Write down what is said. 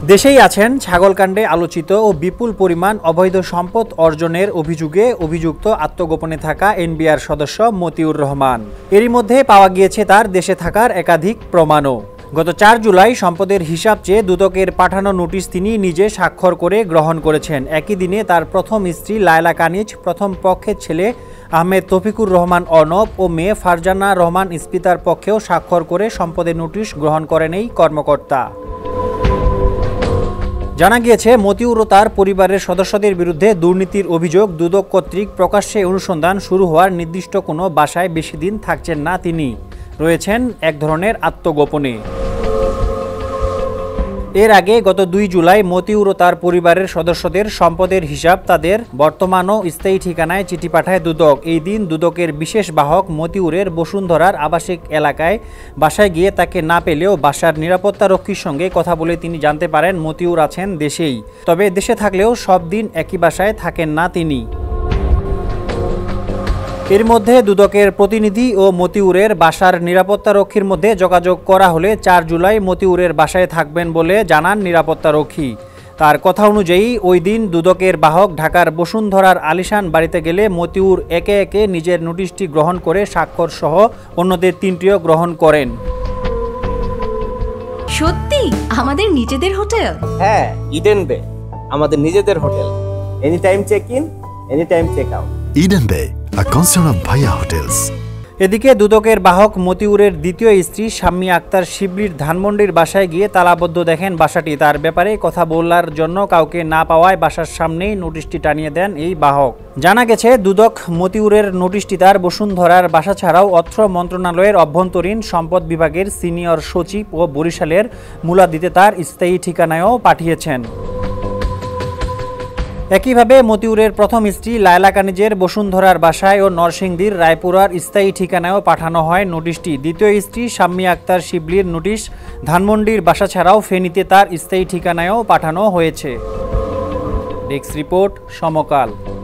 দেশেই আছেন ছাগলকাণ্ডে আলোচিত ও বিপুল পরিমাণ অবৈধ সম্পদ অর্জনের অভিযোগে অভিযুক্ত আত্মগোপনে থাকা এনবিআর সদস্য মতিউর রহমান। এরই মধ্যে পাওয়া গিয়েছে তার দেশে থাকার একাধিক প্রমাণও। গত ৪ জুলাই সম্পদের হিসাব চেয়ে দুদকের পাঠানো নোটিশ তিনি নিজে স্বাক্ষর করে গ্রহণ করেছেন। একই দিনে তার প্রথম স্ত্রী লায়লা কানিজ, প্রথম পক্ষের ছেলে আহমেদ তৌফিকুর রহমান অর্ণব ও মেয়ে ফারজানা রহমান ইস্পিতার পক্ষেও স্বাক্ষর করে সম্পদের নোটিশ গ্রহণ করেন এই কর্মকর্তা। জানা গিয়েছে, মতিউর ও তার পরিবারের সদস্যদের বিরুদ্ধে দুর্নীতির অভিযোগ দুদক কর্তৃক প্রকাশ্যে অনুসন্ধান শুরু হওয়ার নির্দিষ্ট কোনো বাসায় বেশি দিন থাকছেন না তিনি, রয়েছেন এক ধরনের আত্মগোপনে। এর আগে গত ২ জুলাই মতিউর ও তার পরিবারের সদস্যদের সম্পদের হিসাব তাদের বর্তমান ও স্থায়ী ঠিকানায় চিঠি পাঠায় দুদক। এই দিন দুদকের বিশেষ বাহক মতিউরের বসুন্ধরার আবাসিক এলাকায় বাসায় গিয়ে তাকে না পেলেও বাসার নিরাপত্তারক্ষীর সঙ্গে কথা বলে তিনি জানতে পারেন মতিউর আছেন দেশেই। তবে দেশে থাকলেও সব দিন একই বাসায় থাকেন না তিনি। এর মধ্যে দুদকের প্রতিনিধি ও মতিউরের বাসার নিরাপত্তারক্ষীর মধ্যে যোগাযোগ করা হলে ৪ জুলাই মতিউরের বাসায় থাকবেন বলে জানান নিরাপত্তারক্ষী। তার কথা অনুযায়ী ওই দিন দুদকের বাহক ঢাকার বসুন্ধরার আলিশান বাড়িতে গেলে মতিউর একে একে নিজের নোটিশটি গ্রহণ করে স্বাক্ষর সহ অন্যদের ৩টিও গ্রহণ করেন। সত্যি আমাদের নিজেদের হোটেল? হ্যাঁ, ইডেন বে আমাদের নিজেদের হোটেল। Any time check in, any time check out. Eden Bay, a concern of Bhaiya Hotels. এদিকে দুদকের বাহক মতিউরের দ্বিতীয় স্ত্রী শাম্মী আক্তার শিবলির ধানমন্ডির বাসায় গিয়ে তালাবদ্ধ দেখেন বাসাটি। তার ব্যাপারে কথা বলার জন্য কাউকে না পাওয়ায় বাসার সামনেই নোটিশটি টানিয়ে দেন এই বাহক। জানা গেছে, দুদক মতিউরের নোটিশটি তার বসুন্ধরার বাসা ছাড়াও অর্থ মন্ত্রণালয়ের অভ্যন্তরীণ সম্পদ বিভাগের সিনিয়র সচিব ও বরিশালের মুলাদিতে তার স্থায়ী ঠিকানায়ও পাঠিয়েছেন। একইভাবে মতিউরের প্রথম স্ত্রী লায়লা কানিজের বসুন্ধরার বাসায় ও নরসিংদীর রায়পুরার স্থায়ী ঠিকানায়ও পাঠানো হয় নোটিশটি। দ্বিতীয় স্ত্রী শাম্মী আক্তার শিবলির নোটিশ ধানমন্ডির বাসা ছাড়াও ফেনীতে তার স্থায়ী ঠিকানায়ও পাঠানো হয়েছে। ডেস্ক রিপোর্ট, সমকাল।